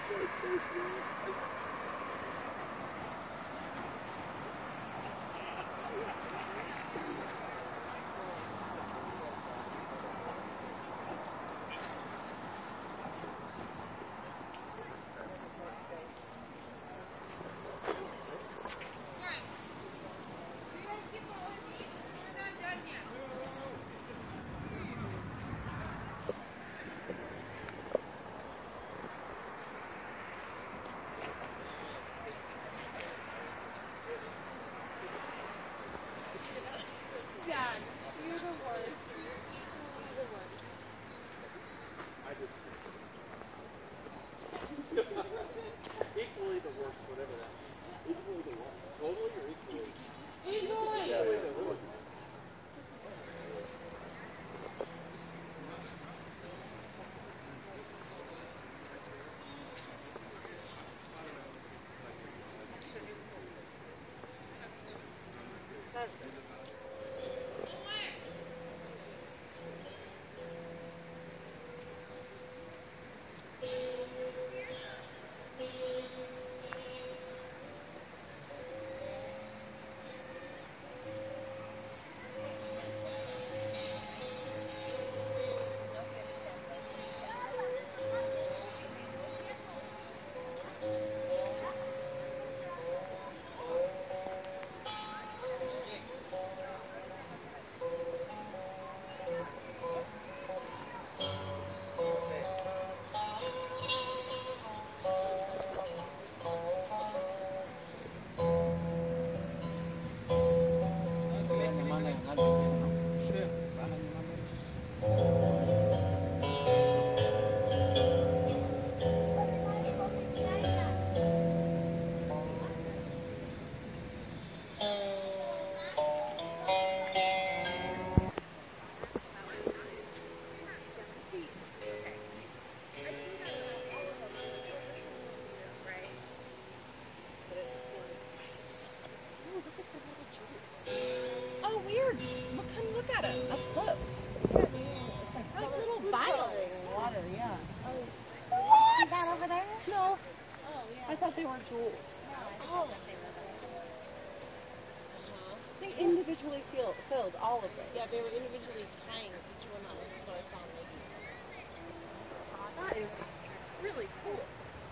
Dad, you're the worst. You're the worst. I just equally the worst, whatever that is. Equally the worst. Totally or equally? Equally. Yeah, equally the worst. Oh, weird. Come look at them up close. Like little vials. Water, yeah. What? Is that over there? No. Oh, yeah. I thought they were jewels. Oh. They individually filled all of them. Yeah, they were individually tying each one up. This is what I saw on That is really cool.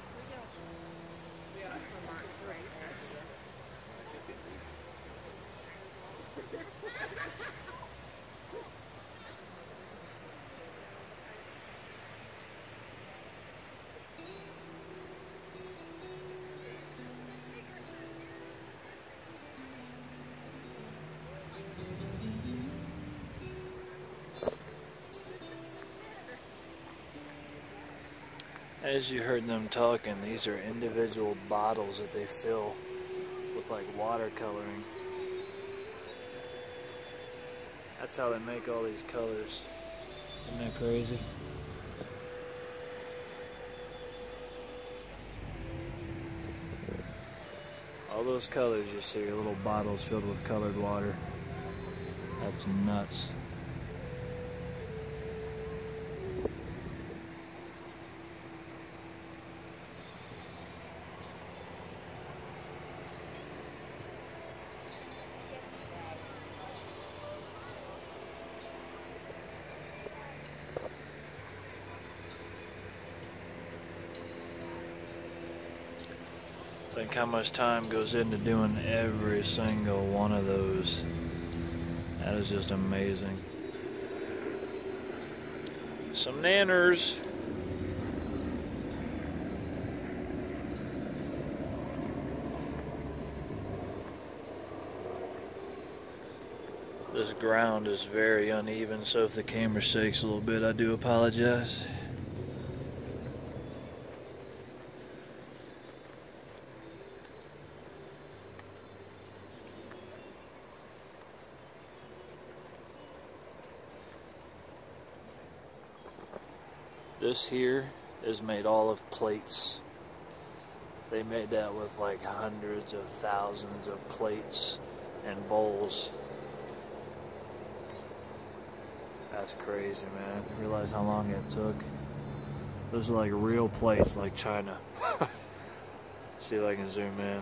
As you heard them talking, these are individual bottles that they fill with like watercoloring. That's how they make all these colors. Isn't that crazy? All those colors you see are little bottles filled with colored water. That's nuts. Think how much time goes into doing every single one of those. That is just amazing. Some nanners. This ground is very uneven, so if the camera shakes a little bit, I do apologize. This here is made all of plates. They made that with like hundreds of thousands of plates and bowls. That's crazy, man. I realize how long it took. Those are like real plates, like China. See if I can zoom in.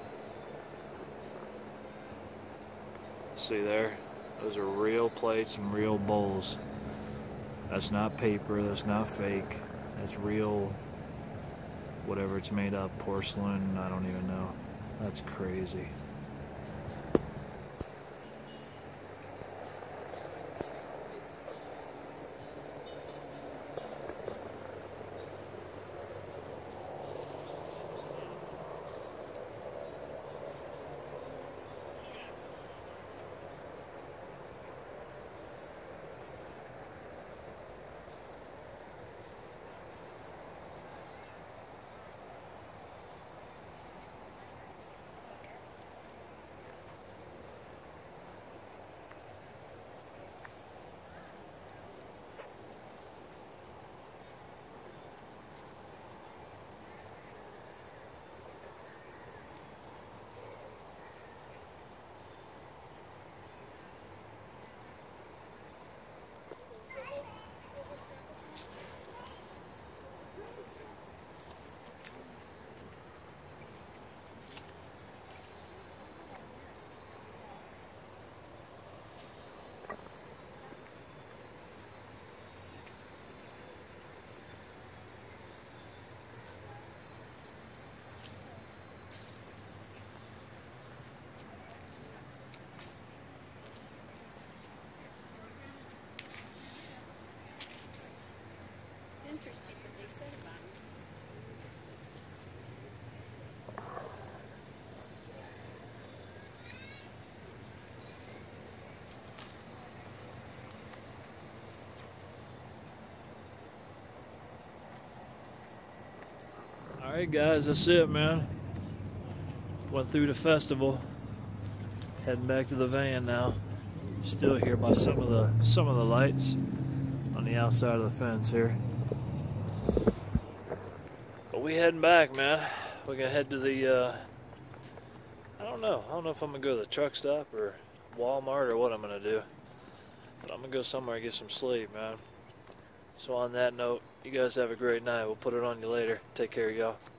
See there? Those are real plates and real bowls. That's not paper, that's not fake. That's real, whatever it's made of, porcelain, I don't even know. That's crazy. Interesting what they said about him. Alright guys, that's it, man. Went through the festival. Heading back to the van now. Still here by some of the lights on the outside of the fence here. But we heading back, man. We're gonna head to the I don't know if I'm gonna go to the truck stop or Walmart or what I'm gonna do. But I'm gonna go somewhere and get some sleep, man. So on that note, you guys have a great night. We'll put it on you later. Take care, y'all.